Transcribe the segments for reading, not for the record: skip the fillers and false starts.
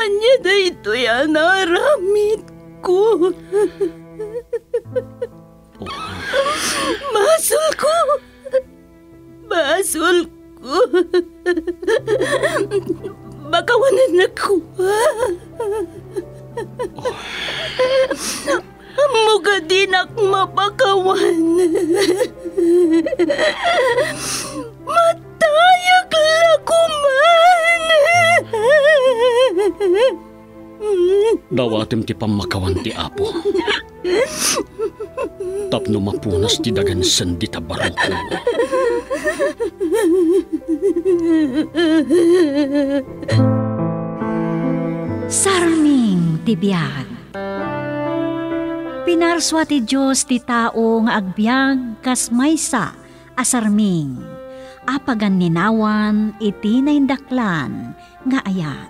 Anya na ito yan naramit ko. Basol ko. Basol ko. Bakawanan ako. Muga din ak mapakawan. Matayag lakuman. Dawatim ti pamakawan ti Apo. Tapno mapunas ti dagan sendi tabarang ko. Sarming ti biyag. Pinarswa ti Diyos ti tao nga agbyag kas maysa asarming. Apagan ninawan iti naindaklan nga ayat.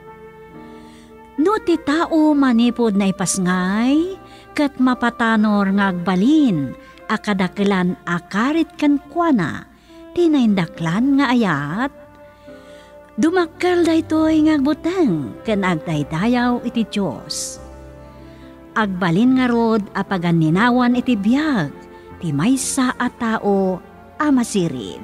No ti tao manipod na ipasngay, kat mapatanor nga agbalin, akadakilan akarit kan kuana, ti naindaklan nga ayat. Dumakkel daytoy nga agbuteng, ken agdaydayaw iti Diyos. Agbalin nga rod apagan ninawan iti biyag, ti maysa a tao amasirin.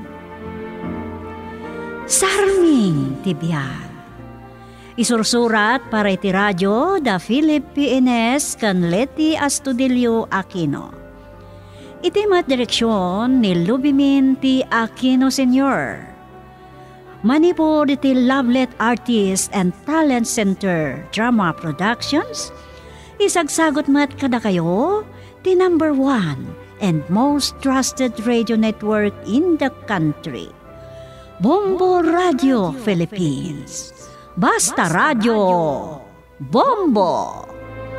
Sarming ti biyag. Isursurat para iti radyo da Philip P.N.S. kan Leti Astudillo Aquino. Iti mat direksyon ni Lubimin T. Aquino Sr. Manipod iti Lovelet Artist and Talent Center Drama Productions. Isagsagot mat kada kayo ti number 1 and most trusted radio network in the country. Bombo Radio Philippines. Basta Radio Bombo!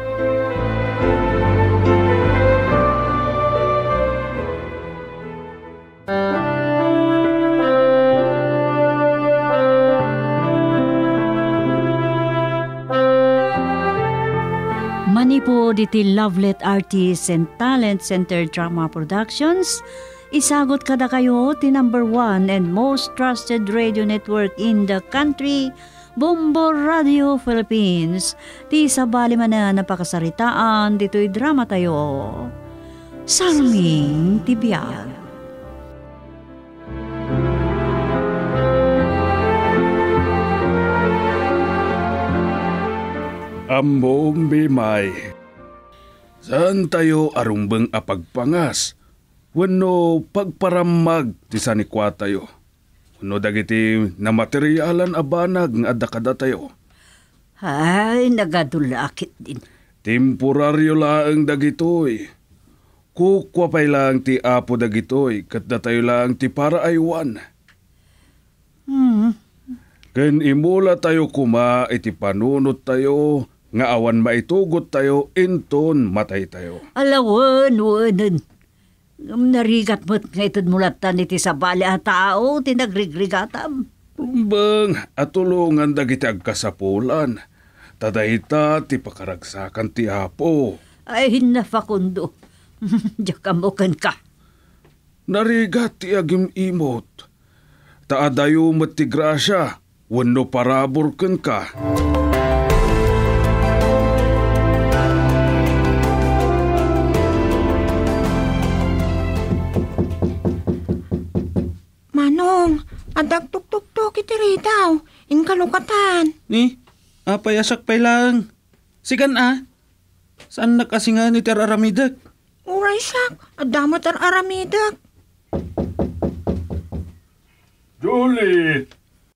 Manipod iti Lovelet Artists and Talent Center Drama Productions. Isagot kada kayo ti number 1 and most trusted radio network in the country, Bombo Radio Philippines. Ti sabali man na napakasaritaan, dito'y drama tayo. Sarming Tibiyag. Ambong bimay. Saan tayo arumbeng apagpangas? Wano pagparamag ti sanikwa tayo. Wano dagiti na materyalan abanag nga adakada tayo. Ay, nagadulakit din. Temporaryo laang dagitoy. Kukwapay lang ti apo dagitoy kat tayo lang ti para aywan. Ken imula tayo kuma iti panunot tayo nga awan maitugot tayo inton matay tayo. Alawan. Narigat mo't nga itod mulatan iti sabali a tao, tinagrigrigatam. Bang, atulungan dagiti agkasapulan. Tadayta ti pakaragsakan ti apo. Ay, nafakundo. Diyakamukan ka. Narigat ti agim imot. Taadayo mo't ti grasya, wano paraburken ka. Manong, adag tuk-tuk-tuk iti ritaw, inkalukatan. Ni, apayasak pay lang. Sigan saan nakasingan ni Ter Aramidak? Uray sak, adama Ter Aramidak. Julie!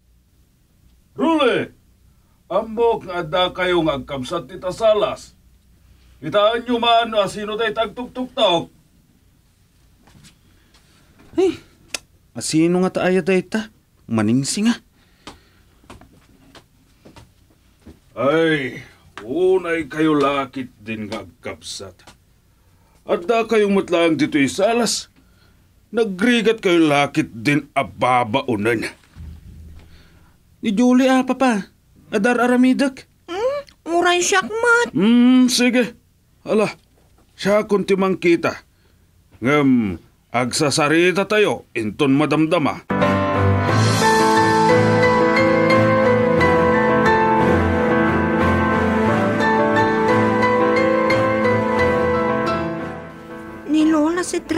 Ambok nga ada kayo nga agkamsat ti tasalas. Itaan nyo man asino tayo tagtuk-tuk-tuk. Ay, asino nga taaya dayta? Maningsi nga. Ay, unay kayo lakit din nga agkapsat. At da kayong matlang dito isalas. Nagrigat kayo lakit din ababaunan. Ni Julie papa. Adar Aramidak. Uray siyak mat. Sige. Hala, siya kung timang kita. Agsasarita tayo, inton madamdama.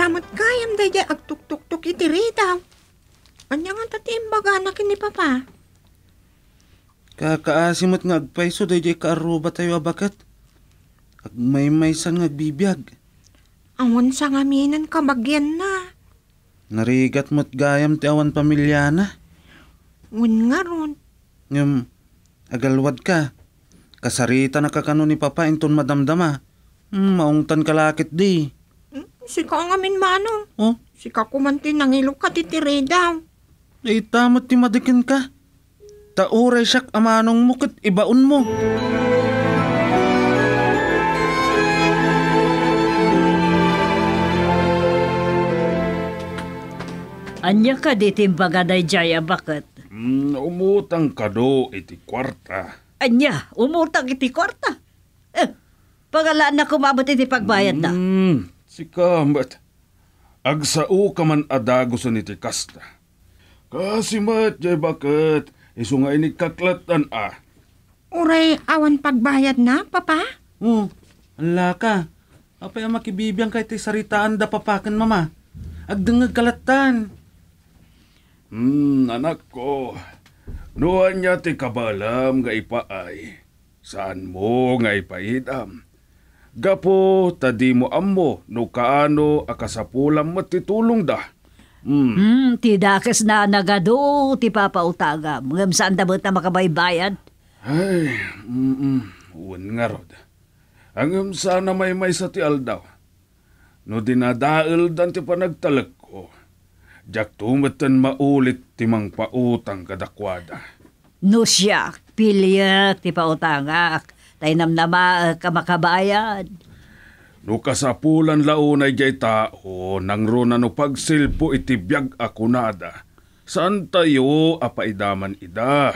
damot kayam daya agtuktuk-tuk iti ritaw. Anya nga tatimbaga na kini papa. Kakaasimot nga agpaiso day kaaruba tayo abakat. Agmay-maysan nga agbibiyag. Awan sa ngaminan kabagyan na. Narigat mo't gayam ti awan pamilya na. Wen nga ron. Ngam, agalwad ka. Kasarita na kakano ni papa inton madamdama. Maungtan kalakit di. Sika ang amin manong. Oh, Sika kumantin ng ilok ka titiri daw. ay tamot ti madikin ka. Tauray siyak amanong mo kat ibaon mo. Anya ka di timbaga day jaya bakit? Umutang kado iti kwarta. Anya, umutang iti kwarta. Pagalaan na kumabot iti pagbayad na. Sikamat. Agsao ka man adagosan iti kasta. Kasi mat, jay bakit? Iso nga inikaklatan Uray awan pagbayad na, papa? Oh, ala ka. Apay ang makibibiyang kay ti saritaan da papakan mama. Agdengag kalatan. Anak ko. Nuan niya ti kabalam nga ipaay. Saan mo nga ipaidam? Gapo, tadi mo ammo, no kaano akasapulam mo titulong da. Ti dakes na nagado, ti papautagam. Ngam saan damot na makabaybayan? Ay, uwan nga rod. Hanggang sana may sa ti aldaw. No dinadaal dan ti panagtalag ko. Jak tumatan maulit ti mang pautang kadakwada. No siya, pilyak ti pautangak. Tainam nama ka makabayad. No kasapulan launay jay tao, nang runa no pagsilpo iti biyag akunada. Saan tayo apaidaman ida?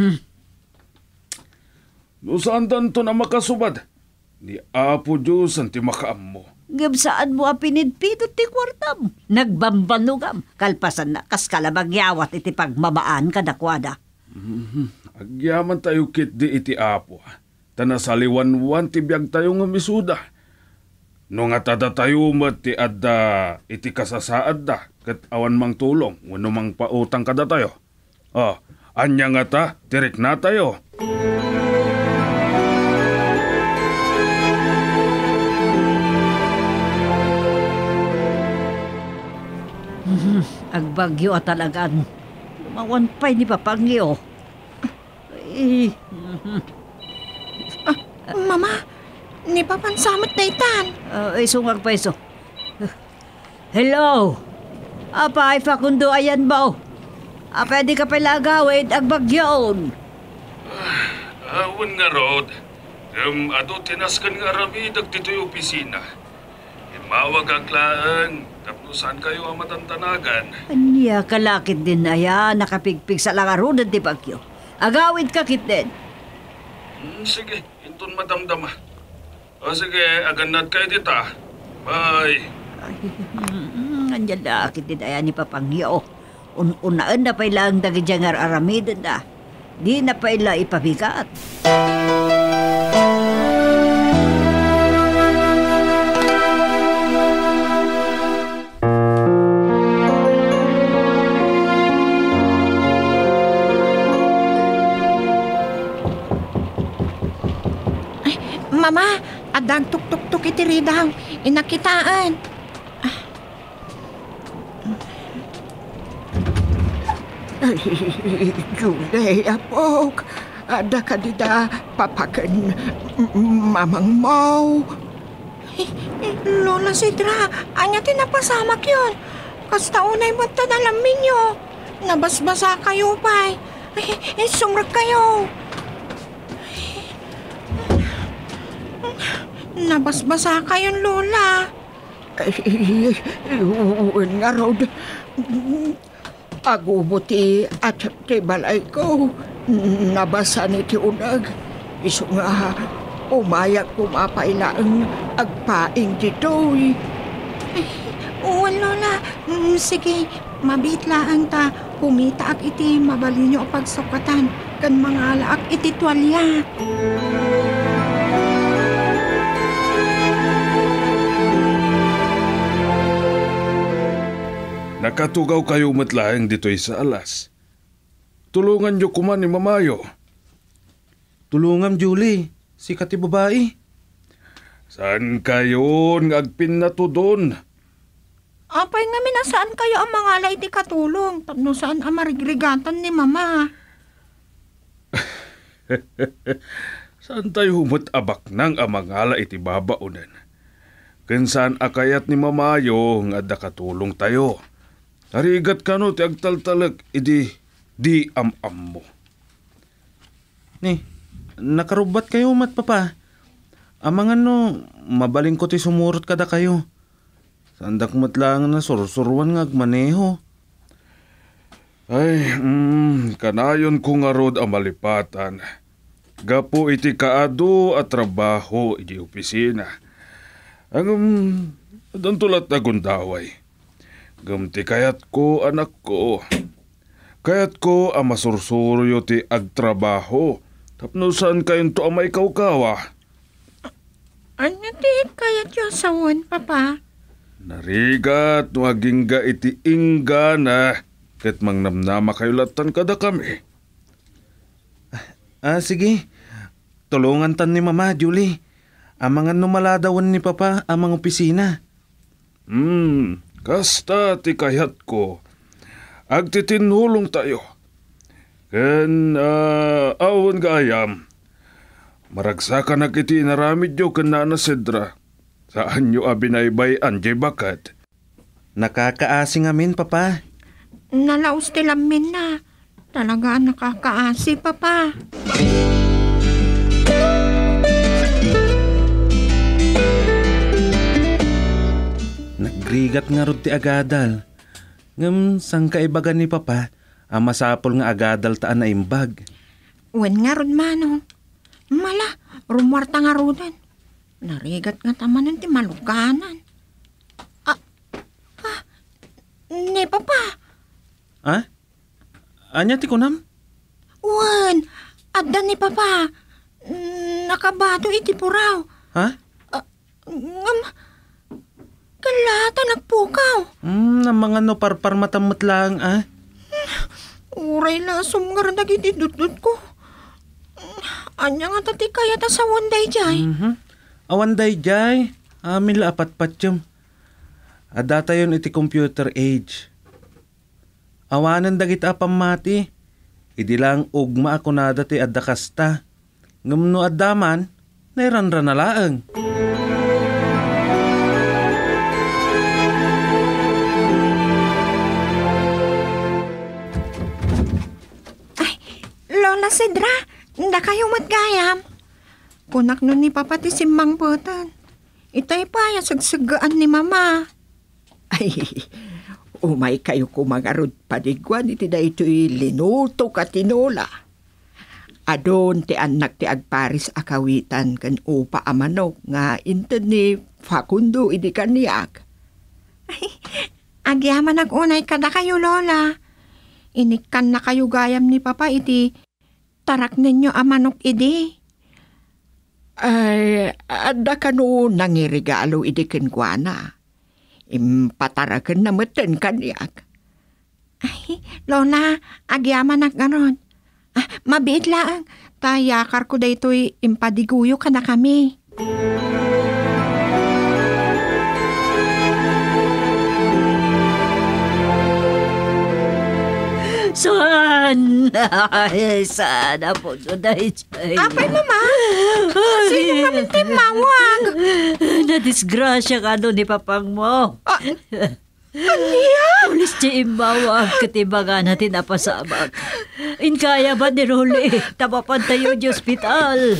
No saan tanto na makasubad? Ni Apo Diyos ang ti makaammo. Ngam saan mo apinidpidot ti kwartam? Nagbambanugam. Kalpasan na kaskalabagyawat iti pagmamaan kadakwada. Agyaman tayo kit di iti Apo. Tanasaliwan-wan ti biyag tayo nga misuda. No nga tada tayo mat ti adda iti kasasaad da kat awan mang tulong wano mang pautang kada tayo. Anya nga ta, tirik na tayo. Agbagyo at talagan. Lumawan pa'y ni Papangyo. Mama, ni papansamot na itan. Isungag pa iso. Hello? Apa, Facundo, ayan ba? Pwede ka pala agawid, agbagyoon. Awan nga rod. Ado tinaskan nga ramidag dito'y opisina. Mawag ang klaang. Tapno saan kayo ang matantanagan? Anya, kalakit din aya, nakapigpig sa langarunan ti Bagyo. Agawid ka kit din. Sige, intun madamdama. Sige, aganad kayo dita. Bye. Anya, lakit din aya ni Papangyo. Unaan na pa ilang dagidyangar aramidan na. Di na pa ila ipabigat. Mama, adag tuk-tuk-tuk itiri daw. Inakitaan. Gulay, apok. Ada ka dida papakan mamang mo. Lola Sidra, anya tinapasamak yun. Kasta unay mo tadalamin nyo. Nabasbasa kayo pa'y. Sumrag kayo. Nabasbasa kayong Lola. Nga rod. Agubuti at tibalay ko. Nabasa ni ti unag. Iso nga umayak kumapailaang agpaing dito'y. Uwan Lola. Sige, mabitlaan ta. Kumita ak iti mabali nyo pagsukatan. Kan mga alaak iti tuwalya. nakatugaw kayo matlaang dito'y sa alas. Tulungan niyo kuman ni Mamayo. Tulungam, Julie. Sikat ti babae. Saan kayo ngagpin na to doon? Apay nga minasaan kayo ang mga alay ti katulong. Tapno saan ang marigrigatan ni Mama. Saan tayo humatabak ng amangala iti babaunan? Kinsan akayat ni Mamayo nga da katulong tayo. Harigat ka no ti agtaltalag, di am-am mo. Ni, nakarubat kayo mat papa. Amangan no, mabaling ko ti sumurot kada kayo. Sandak matlang na sursuruan nga agmaneho. Ay, kanayon ko nga rod ang malipatan. Gapo iti kaado at trabaho iti opisina. Ang tulat na gundaway. Gamti kayat ko anak ko. Kayat ko ang masursuryo ti agtrabaho. Tapno saan kayon to ang may kaukawa? Ano ti kayat yung sawan, Papa? Narigat no agingga iti ingga na. Ket mangnamnama kayo latan kada kami. Sige. Tulungan tan ni Mama, Julie. Amangan numaladawan ni Papa amang opisina. Kasta ti kayat ko. Agtitinulong tayo. Ken awon gayam. Maragsakan na kiti naramid yo ken Nana Cedra. Saan nyo abinaybay anje bakat? Nakakaasing amin, Papa. Nalaos ti lamin na. Talaga nakakaasi, Papa. Nagrigat nga rod ti agadal. Ngam sang kaibagan ni Papa, ang masapol nga agadal taan na imbag. Wen nga rod mano. Mala, rumarta nga rodan. Narigat nga tamanan ti malukanan. Ni Papa. Anya ti kunam? Wen, adda ni Papa. Nakabato iti puraw. Kalata nagpukaw. Mga no parpar matamot lang, Uray lasum nga rin nagiti dudut ko. Anya nga tati kaya ta sa wanday jay. Awanday jay. Amin la apat patyam. Adata yun iti computer age. Awanan dagit apam mati. Idi lang ugma ako na dati adda kasta. Ngamno addaman, nairanra na laang. Lola Cedra, hindi kayo matgayam. Kunak nun ni Papa ti simbang putan. Itay pa ya sagsagaan ni Mama. Ay, umay kayo kumagarod padigwan iti da ito'y linuto ka tinola. Adon ti anak ti agparis akawitan kan upa amanok nga inted ni Facundo idi kaniak. Agyaman unay kada kayo, Lola. Inikan na kayo gayam ni Papa iti tarak ninyo amanok idi. Ay, adda ka no nangirigalo idi kenkwana. Impatarakan na meten kaniak. Ay, Lola, agyaman ganon. Mabiit lang. Tayakar ko daytoy impadiguyo ka na kami. Saan? Saan po so dahil siya? Apay, Mama! Sino nga mintimawag? Nadisgrasya ka doon ni papang mo. Aniya? Pulis siya imbawag katibaga natin napasabak. Inkaya ba ni Rolly? Tapapan tayo di ospital.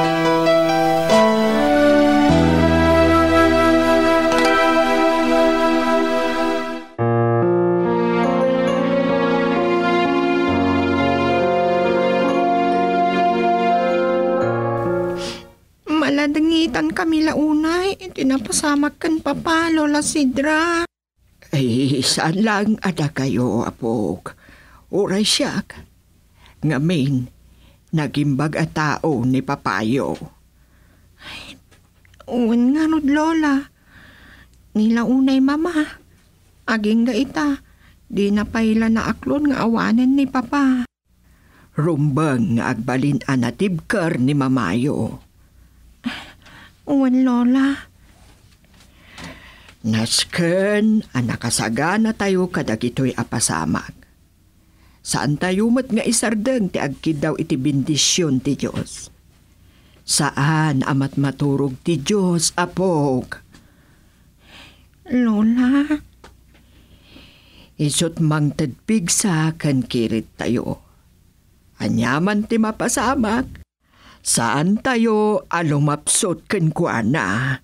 Maladangitan kami launay. Tinapasamak kan Papa, Lola Cedra. Ay, saan lang ada kayo, apok? Uray siyak. Ngamin, nagimbag a tao ni Papayo. Uwan nga rod, Lola. Nilaunay, Mama. Aging ga ita. Di na paila na aklon nga awanan ni Papa. Rumbang nga agbalin anatibker ni Mamayo. Uwan, Lola. Nasken, anakasagana tayo kadagitoy apasamag. Saan tayo mat nga isardeng ti agkid daw iti bendisyon ti Diyos? Saan amat maturog ti Diyos, apog? Lola, Isot mang tadpigsa kan kirit tayo. Anyaman ti mapasamag. Saan tayo alumapsot kan kuana?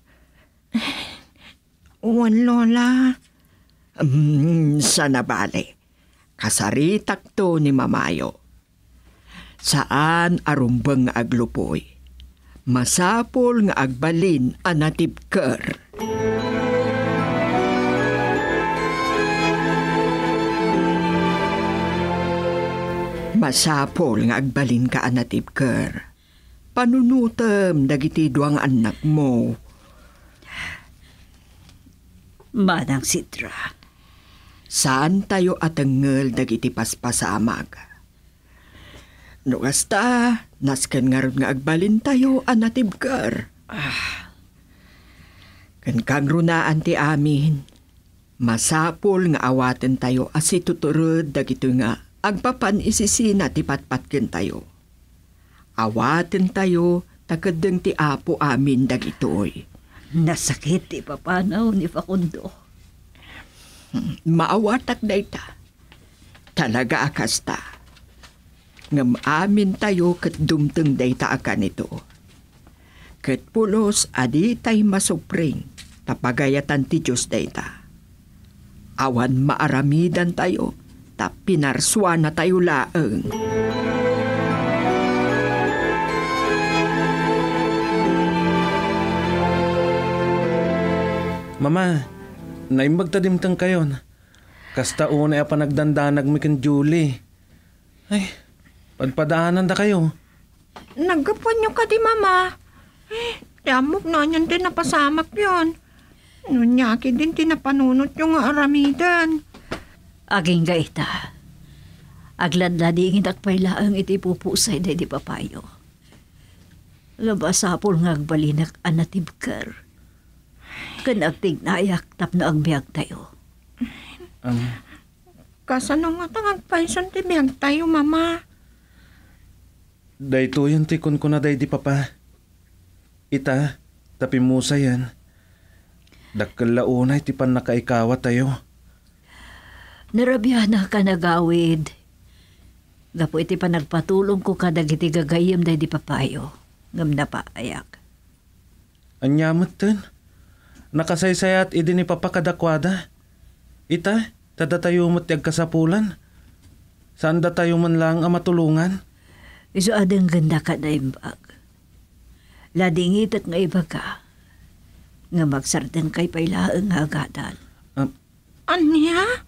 uwan, Lola. Sana bale. Kasaritak to ni Mamayo. Saan arumbang nga aglupoy? Masapol nga agbalin anatibker. Masapol nga agbalin ka anatibker. Panunutem dagiti duang anak mo. Manang Sidra. Saan tayo atengel dagiti paspasamag? No kasta, nasken nga ron nga agbalin tayo anatibker. Kan kang runaan ti amin, masapol nga awaten tayo as ituturod dagito nga agpapan isisina ti patpatken tayo. Awaten tayo takadeng ti apo amin dagitoy. Nasakit ti papanaw ni Facundo. Maawatak na ita. Talaga akasta. Ngam amin tayo kat dumteng dayta akan ito. Kat pulos adi tay masupring tapagayatan ti Diyos dayta. Awan maaramidan tayo tap pinarswa na tayo laeng. Mama, naimbag tadimtang kayon. Kasta una ya panagdandanag mi ken Julie. Ay, padpadaanan da kayo. Naggapuan niyo ka di, Mama. Damok na niyan din napasamak yun. Nunyaki din tinapanunot yung aramidan. Aging gaita. Agladladingin at pailaang iti pupusay da di papayo. Labasapol nga agbalinak anatibker. Kan agtignayak tap na agbiag tayo. Kasano nga tangagpaisan ti biyag tayo, Mama? Dayto yun tikon ko na day di papa. Ita, tapi musa yan. Dakkel launay ti pan nakaikawa tayo. Narabya na ka nagawid. Gapo iti panagpatulong ko kadag iti gagayim day di papayo. Ngam na pa ayak. Anyamat ten. Nakasaysayat idi ni papa kadakwada. Ita, tada tayo matiyag kasapulan. Saan da tayo man lang ang matulungan? Iso adang ganda ka na imbag. Ladingit at nga iba ka. Nga magsardang kay pailaang hagadan. Anya?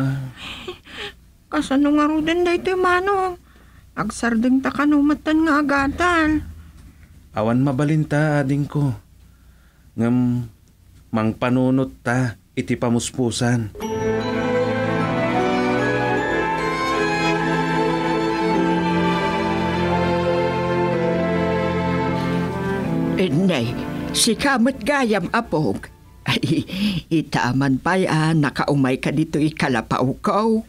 Kasano nga ro din dahito manong. Agsardeng ta kanumatan nga agatan. Awan mabalinta ading ko. Ngam mang panunot ta iti pamuspusan. Nay, si kamot gayam apog. Ay, itaman pa yan, nakaumay ka dito ikalapaw ko.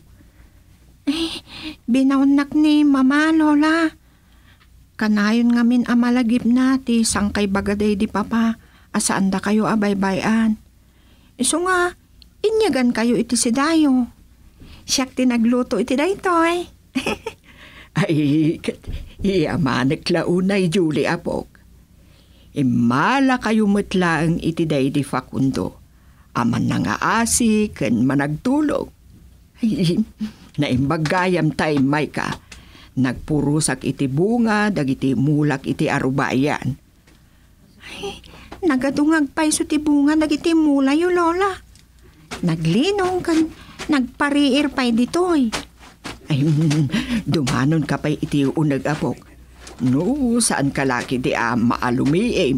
Binaunak ni Mama, Lola. Kanayon nga min amalagip nati sangkay bagaday di papa. Asaan da kayo abay-bayan. Iso nga, inyagan kayo iti si Dayo. Siyak tinagluto iti daytoy. Ay, iyamanak launay Julie apog. Imala kayo matlaang iti day di Facundo. Aman na nga asi, ken managtulog. Ay, naimbagayam tay may ka. Nagpurusak iti bunga, dagiti mulak iti arubayan. Ay, nagadungag pa iso ti bunga, dagiti mulay yo, Lola. Naglinong kan, nagpariir pa'y ditoy. Ay, dumanon ka pa'y iti unag apog. No, saan ka laki di maalumiim?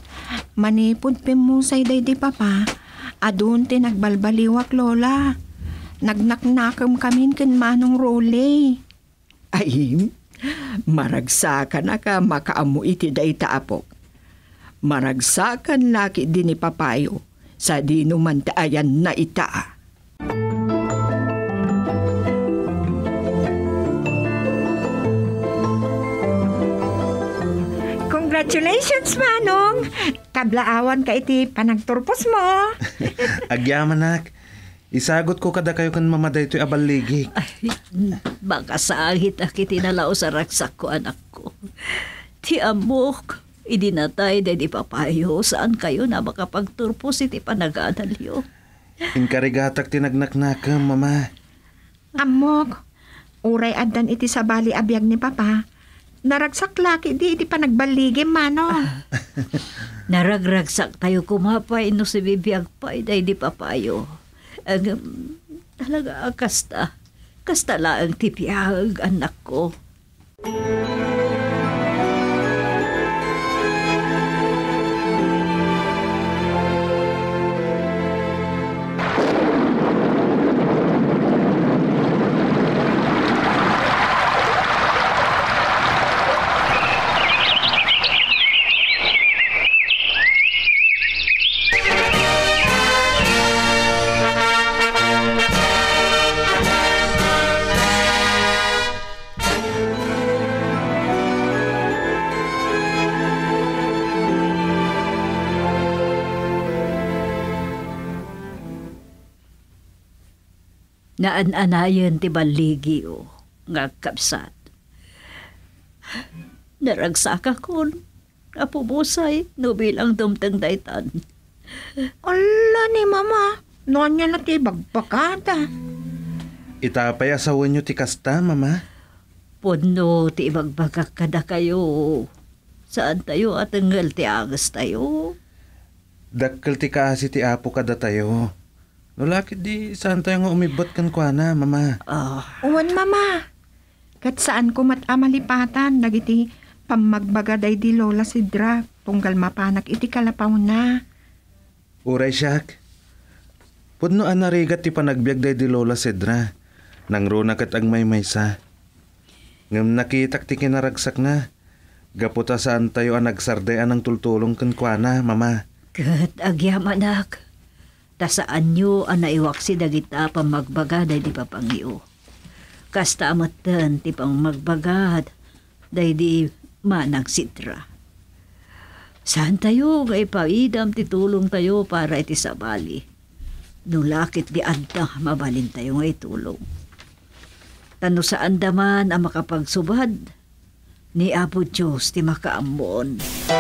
Manipod pimusay day di papa. Adun ti nagbalbaliwak, Lola. nagnaknakam kami kan Manong Role. Ay, maragsakan na ka makaamu iti dayta apok. Maragsakan laki din ni papayo sa di numan taayan na ita. Congratulations, Manong! Kablaawan ka iti panagturpos mo. Agyaman nak. Isagot ko kada kayo kan mamaday to'y abaligik. Ay, baka sahit akit inalao sa raksak ko, anak ko. Ti amok, idinatay day di papayo, saan kayo na makapagturpos iti panagadalyo. Inkarigatak tinagnaknakam, mama. Amok, uray adan iti sabali abiyag ni Papa. Naragsak laki di iti panagbaligim, Manong. Naragragsak tayo kumapay no si bibiyag pay day di papayo. Talaga kasta lang tipiyag, anak ko. Naan-anayan ti baligi o nga kapsat. Naragsaka kon, napubusay, no bilang dumtang daytan. Ala ni Mama, noon niya na ti bagbakada. Itapay asawan nyo ti kasta, mama. Puno ti ibagbagak kada kayo. Saan tayo at anggal ti agas tayo? Dakkel ti kaasi ti apo kada tayo. Nulakit di saan tayo nga umibot kan kwa na, mama. Uwan, Mama. Kat saan ko matamalipatan, nagiti pamagbagaday di Lola Sidra, tunggal mapanak iti kalapaw na. Uray siyak. Pudno anarigat ti panagbiag day di Lola Sidra. Nang runa kat ang maysa. Ngam nakitak ti kinaragsak na. Gaputa saan tayo ang nagsardayan ng tultulong kan kwa na, mama. Kat agyamanak. Tasaan nyo ang naiwaksi dagita pamagbagad ay di papangyo. Kasta amatan ti pang magbagad day di manang sitra. Saan tayo nga ipaidam ti tulong tayo para iti sabali. Nulakit di adda mabalin tayo nga itulong. Tano saan daman ang makapagsubad ni Apo Diyos ti makaambon.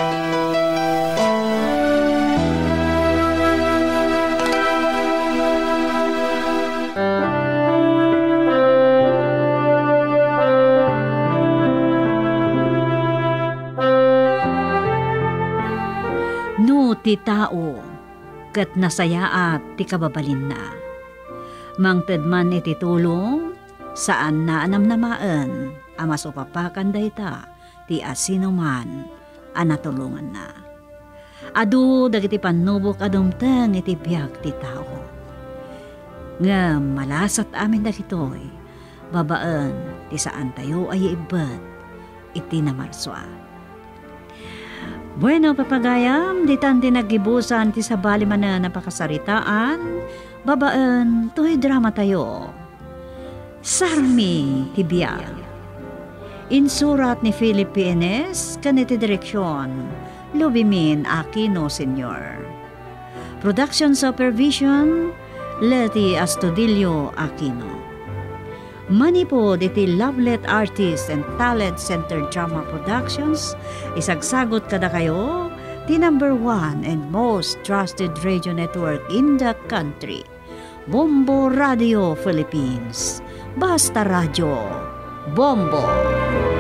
Ti tao, kat nasayaat ti kababalin na. Mangted man iti tulong, saan na anamnamaan, amas upapakan dayta, ti asino man, anatulungan na. Adu, dagiti panubok adumteng iti biyag ti tao. Nga malasat amin dagitoy, babaan, ti saan tayo ay ibat, iti namarswa. Bueno, papagayam, ditan tinagibusan ti sabali man na napakasaritaan, babaan, to'y drama tayo. Sarmi Tibiyag. Insurat ni Filipinas, kaniti direksyon, Lubimin Aquino Sr. Production Supervision, Leti Astudillo Aquino. Manipod iti Lovelet Artist and Talent Center Drama Productions, isagsagot kada kayo, the #1 and most trusted radio network in the country, Bombo Radio Philippines. Basta Radio, Bombo!